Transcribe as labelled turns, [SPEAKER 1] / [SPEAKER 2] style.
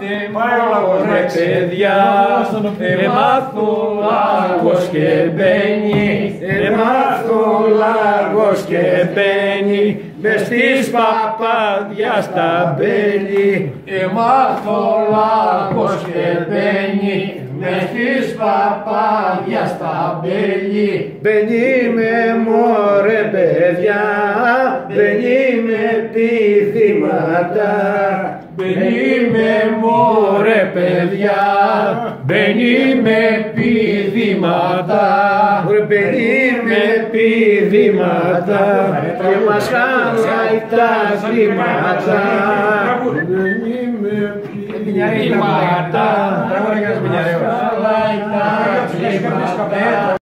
[SPEAKER 1] Ρε παιδιά, μάθω λάγος και μπαίνει, μάθω λάγος και μπαίνει, μες στις παπάδια στα μπαίνει.
[SPEAKER 2] Μάθω λάγος και μπαίνει, μες στις παπάδια στα μπαίνει.
[SPEAKER 1] Μπαίνει με μωρέ παιδιά, μπαίνει με πηδήματα,
[SPEAKER 2] Μπαίνει με μωρέ παιδιά, μπαίνει με πηδήματα.
[SPEAKER 1] Μπαίνει με πηδήματα και μας χαλάει τα χρήματα. Μπαίνει με πηδήματα.